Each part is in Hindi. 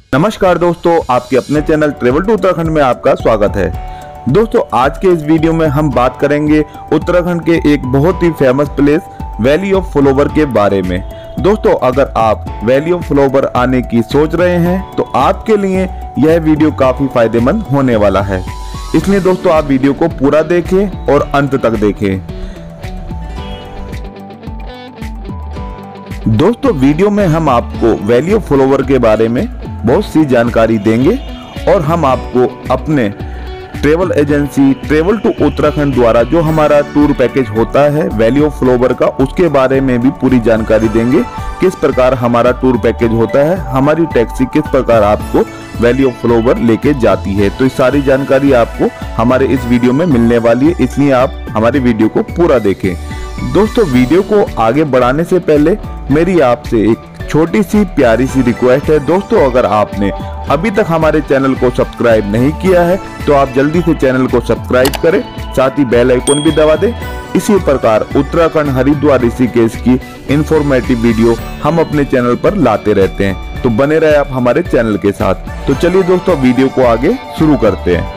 नमस्कार दोस्तों, आपके अपने चैनल ट्रेवल टू उत्तराखंड में आपका स्वागत है। दोस्तों, आज के इस वीडियो में हम बात करेंगे उत्तराखंड के एक बहुत ही famous place valley of flower के बारे में। दोस्तों, अगर आप वैली ऑफ फ्लावर आने की सोच रहे हैं तो आपके लिए यह वीडियो काफी फायदेमंद होने वाला है, इसलिए दोस्तों आप वीडियो को पूरा देखें और अंत तक देखें। दोस्तों, वीडियो में हम आपको वैली ऑफ फ्लावर के बारे में बहुत सी जानकारी देंगे और हम आपको अपने travel agency travel to Uttarakhand द्वारा जो हमारा टूर पैकेज होता है वैली ऑफ फ्लावर का, उसके बारे में भी पूरी जानकारी देंगे। किस प्रकार हमारा टूर पैकेज होता है, हमारी टैक्सी किस प्रकार आपको वैली ऑफ फ्लावर लेके जाती है, तो इस सारी जानकारी आपको हमारे इस वीडियो में मिलने वाली है, इसलिए आप हमारे वीडियो को पूरा देखें। दोस्तों, वीडियो को आगे बढ़ाने से पहले मेरी आपसे एक छोटी सी प्यारी सी रिक्वेस्ट है। दोस्तों, अगर आपने अभी तक हमारे चैनल को सब्सक्राइब नहीं किया है तो आप जल्दी से चैनल को सब्सक्राइब करें, साथ ही बेल आइकन भी दबा दें। इसी प्रकार उत्तराखंड हरिद्वार ऋषिकेश की इंफॉर्मेटिव वीडियो हम अपने चैनल पर लाते रहते हैं, तो बने रहे आप हमारे चैनल के साथ। तो चलिए दोस्तों, वीडियो को आगे शुरू करते हैं।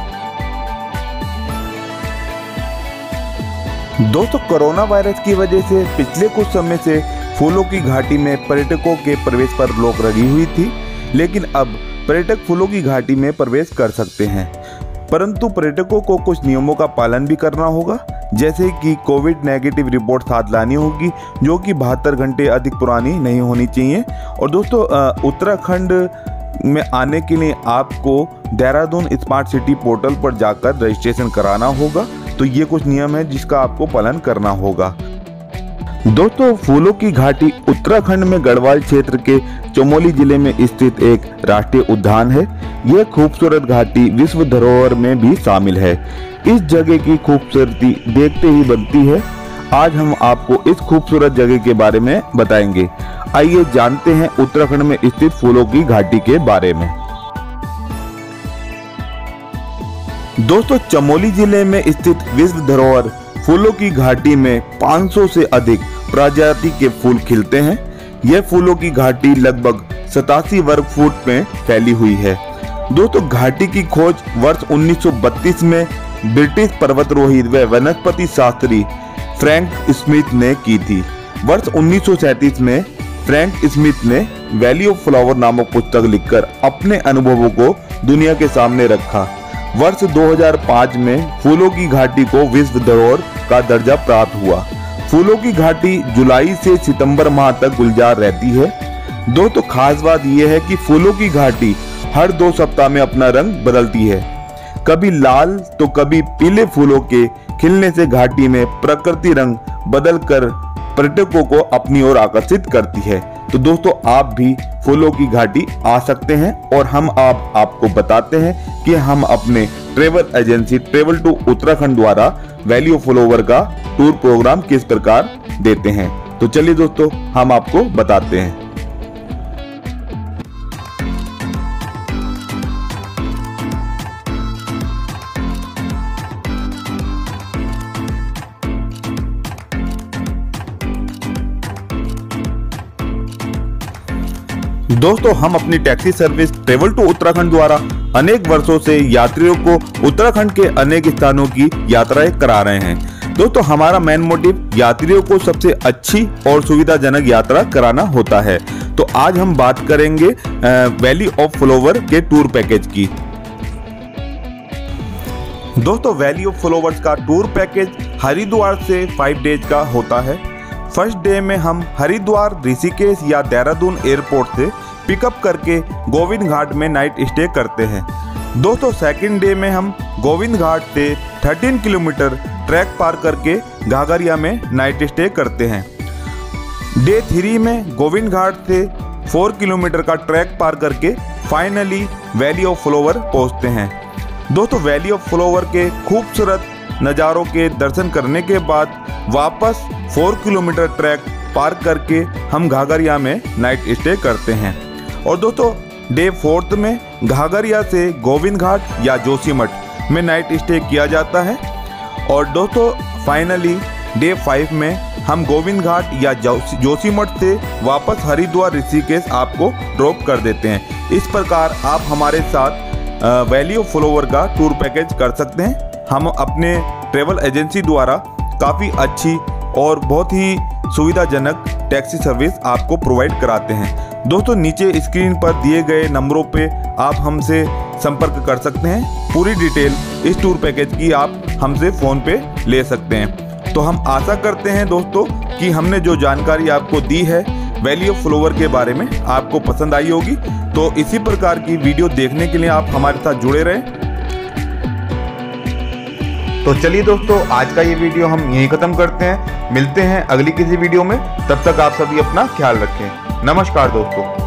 दोस्तों, कोरोना वायरस की वजह से पिछले कुछ समय से फूलों की घाटी में पर्यटकों के प्रवेश पर रोक लगी हुई थी, लेकिन अब पर्यटक फूलों की घाटी में प्रवेश कर सकते हैं, परंतु पर्यटकों को कुछ नियमों का पालन भी करना होगा, जैसे कि कोविड नेगेटिव रिपोर्ट साथ लानी होगी, जो कि 72 घंटे अधिक पुरानी नहीं होनी चाहिए। और दोस्तों, उत्तराखंड में आने के लिए आपको देहरादून स्मार्ट सिटी पोर्टल पर जाकर रजिस्ट्रेशन कराना होगा, तो ये कुछ नियम है जिसका आपको पालन करना होगा। दोस्तों, फूलों की घाटी उत्तराखंड में गढ़वाल क्षेत्र के चमोली जिले में स्थित एक राष्ट्रीय उद्यान है। यह खूबसूरत घाटी विश्व धरोहर में भी शामिल है। इस जगह की खूबसूरती देखते ही बनती है। आज हम आपको इस खूबसूरत जगह के बारे में बताएंगे। आइए जानते हैं उत्तराखंड में स्थित फूलों की घाटी के बारे में। दोस्तों, चमोली जिले में स्थित विश्व धरोहर फूलों की घाटी में 500 से अधिक प्रजाति के फूल खिलते हैं। यह फूलों की घाटी लगभग 87 वर्ग फुट में फैली हुई है। दोस्तों, घाटी की खोज वर्ष 1932 में ब्रिटिश पर्वतारोही व वनस्पति शास्त्री फ्रैंक स्मिथ ने की थी। वर्ष 1937 में फ्रैंक स्मिथ ने वैली ऑफ फ्लावर नामक पुस्तक लिखकर अपने अनुभवों को दुनिया के सामने रखा। वर्ष 2005 में फूलों की घाटी को विश्व धरोहर का दर्जा प्राप्त हुआ। फूलों की घाटी जुलाई से सितंबर माह तक गुलजार रहती है। दोस्तों, खास बात यह है कि फूलों की घाटी हर 2 सप्ताह में अपना रंग बदलती है। कभी लाल तो कभी पीले फूलों के खिलने से घाटी में प्रकृति रंग बदलकर पर्यटकों को अपनी ओर आकर्षित करती है। तो दोस्तों, आप भी फूलों की घाटी आ सकते हैं और हम आपको बताते हैं कि हम अपने travel agency travel to Uttarakhand द्वारा वैली ऑफ फ्लावर का टूर प्रोग्राम किस प्रकार देते हैं। तो चलिए दोस्तों, हम आपको बताते हैं। दोस्तों, हम अपनी taxi service travel to Uttarakhand द्वारा अनेक वर्षों से यात्रियों को उत्तराखंड के अनेक स्थानों की यात्राएं करा रहे हैं। दोस्तों, हमारा मेन मोटिव यात्रियों को सबसे अच्छी और सुविधाजनक यात्रा कराना होता है। तो आज हम बात करेंगे वैली ऑफ फ्लावर के टूर पैकेज की। दोस्तों, वैली ऑफ फ्लावर्स का टूर पैकेज हरिद्वार से 5 डेज का होता है। फर्स्ट डे में हम हरिद्वार, ऋषिकेश या देहरादून एयरपोर्ट से पिकअप करके गोविंद घाट में नाइट स्टे करते हैं। दोस्तों, सेकंड डे में हम गोविंद घाट से 13 किलोमीटर ट्रैक पार करके घाघरिया में नाइट स्टे करते हैं। डे 3 में गोविंद घाट से 4 किलोमीटर का ट्रैक पार करके फाइनली वैली ऑफ फ्लावर पहुंचते हैं। दोस्तों, वैली ऑफ फ्लावर के खूबसूरत नज़ारों के दर्शन करने के बाद वापस 4 किलोमीटर ट्रैक पार करके हम घाघरिया में नाइट स्टे करते हैं। और दोस्तों, डे 4 में घाघरिया से गोविंद घाट या जोशीमठ में नाइट स्टे किया जाता है। और दोस्तों, फाइनली डे 5 में हम गोविंद घाट या जोशीमठ से वापस हरिद्वार ऋषिकेश आपको ड्रॉप कर देते हैं। इस प्रकार आप हमारे साथ वैली ऑफ फ्लावर का टूर पैकेज कर सकते हैं। हम अपने ट्रैवल एजेंसी द्वारा काफ़ी अच्छी और बहुत ही सुविधाजनक टैक्सी सर्विस आपको प्रोवाइड कराते हैं। दोस्तों, नीचे स्क्रीन पर दिए गए नंबरों पे आप हमसे संपर्क कर सकते हैं। पूरी डिटेल इस टूर पैकेज की आप हमसे फ़ोन पे ले सकते हैं। तो हम आशा करते हैं दोस्तों कि हमने जो जानकारी आपको दी है वैली ऑफ फ्लावर के बारे में आपको पसंद आई होगी। तो इसी प्रकार की वीडियो देखने के लिए आप हमारे साथ जुड़े रहें। तो चलिए दोस्तों, आज का ये वीडियो हम यहीं ख़त्म करते हैं। मिलते हैं अगली किसी वीडियो में। तब तक आप सभी अपना ख्याल रखें। नमस्कार दोस्तों।